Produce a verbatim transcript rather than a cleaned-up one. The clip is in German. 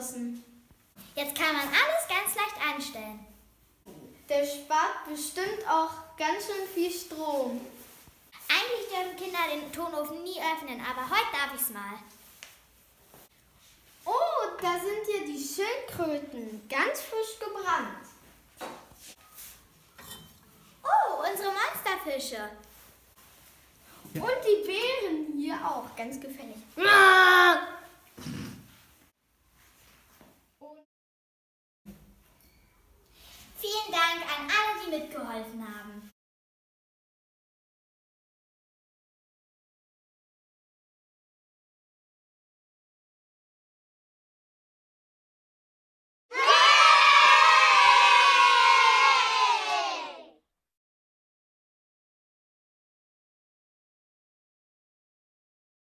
angeschlossen. Jetzt kann man alles ganz leicht einstellen. Der spart bestimmt auch ganz schön viel Strom. Eigentlich dürfen Kinder den Tonofen nie öffnen, aber heute darf ich's mal. Oh, da sind ja die Schildkröten, ganz frisch gebrannt. Oh, unsere Monsterfische. Und die Bären hier auch, ganz gefällig.